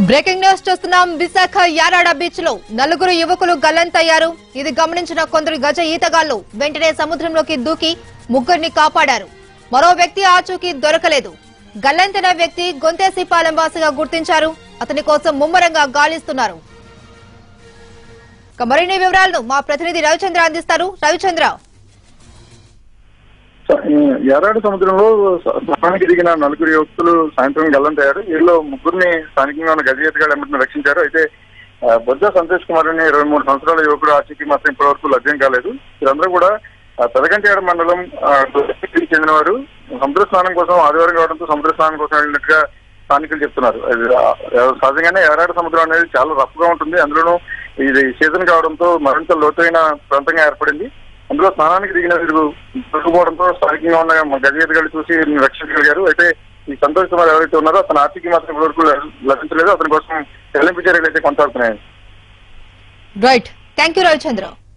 Breaking news చూస్తున్నాం. Visakha Yarada beach లో నలుగురు యువకులు గల్లంతయ్యారు. ఇది గమనించిన కొందరు గజ ఈతగాళ్లు వెంటనే సముద్రంలోకి దూకి ముగ్గురిని కాపాడారు. మరో వ్యక్తి ఆచూకీ దొరకలేదు. గల్లంతైన వ్యక్తి గొంతేసిపాలెం వాసిగా గుర్తించారు. అతని కోసం ముమ్మరంగా గాలిస్తున్నారు. మరిన్ని వివరాలను మా ప్రతినిధి రవిచంద్ర అందిస్తారు. రవిచంద్ర, యారాడు సముద్రంలో స్నానానికి దిగిన నలుగురు యువకులు సాయంత్రం గల్లంతయ్యారు. వీళ్ళు ముగ్గురిని స్థానికంగా ఉన్న గజయతగాడు ఎమ్మటిని రక్షించారు. అయితే బొజ్జ సంతోష్ కుమార్ అని 23 సంవత్సరాల యువకుడు ఆచూకీ మాత్రం ఇప్పటివరకు లభ్యం కాలేదు. వీరందరూ కూడా పెదగంటేడ మండలం చెందినవారు. సముద్ర స్నానం కోసం ఆదివారం కావడంతో సముద్ర స్నానం కోసం వెళ్ళినట్టుగా స్థానికులు చెప్తున్నారు. సహజంగానే యారాడు సముద్రం అనేది చాలా రఫ్ గా ఉంటుంది. అందులోనూ ఇది సీజన్ కావడంతో మరింత లోతైన ప్రాంతంగా ఏర్పడింది. అందులో స్నానానికి దిగిన వీరు దొరికిపోవడంతో స్థానికంగా ఉన్న గజయతగాళ్ళు చూసి రక్షించగలిగారు. అయితే ఈ సంతోష్ కుమార్ ఎవరైతే ఉన్నారో అతను ఆచూకీ మాత్రం ఇప్పటివరకు లభించలేదు. అతని కోసం చెల్లింపు చర్యలు అయితే కొనసాగుతున్నాయి. Right, thank you Ravichandra.